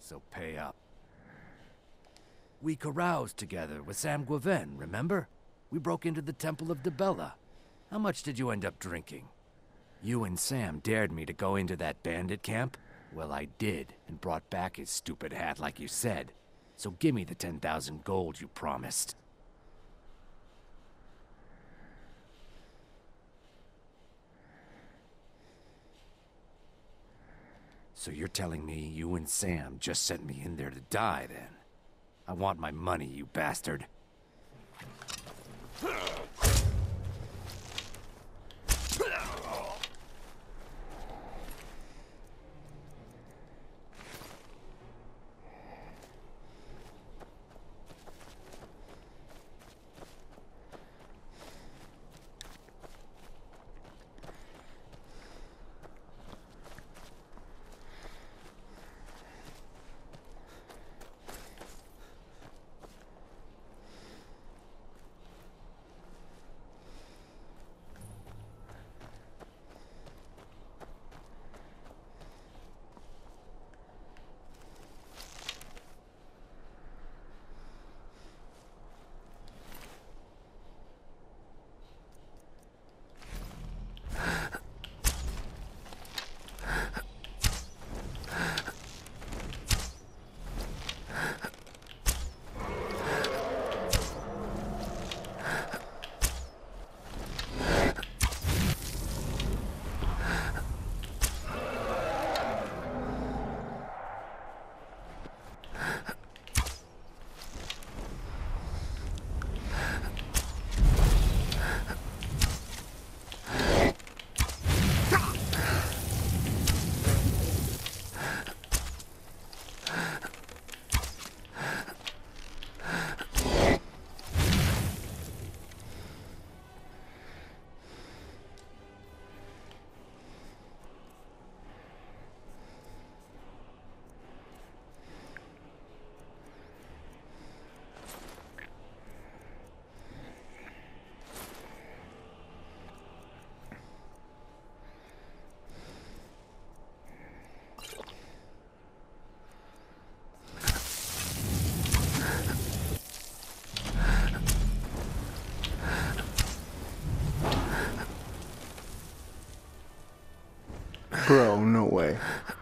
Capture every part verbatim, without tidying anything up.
so pay up. We caroused together with Sam Guaven, remember? We broke into the Temple of Dibella. How much did you end up drinking? You and Sam dared me to go into that bandit camp? Well, I did, and brought back his stupid hat like you said. So give me the ten thousand gold you promised. So you're telling me you and Sam just sent me in there to die, then? I want my money, you bastard. Bro, no way.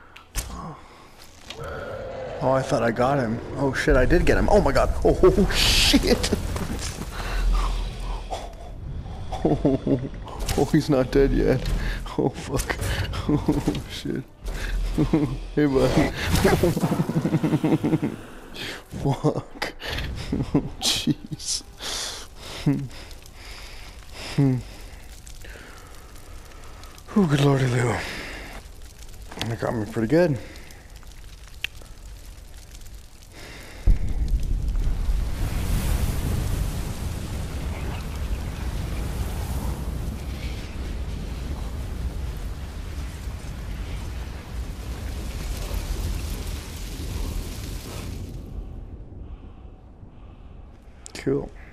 Oh, I thought I got him. Oh shit, I did get him. Oh my god. Oh, oh shit. Oh, oh, he's not dead yet. Oh fuck. Oh shit. Hey bud. Fuck. Oh jeez. Oh, good lordy Lou. That got me pretty good. Cool.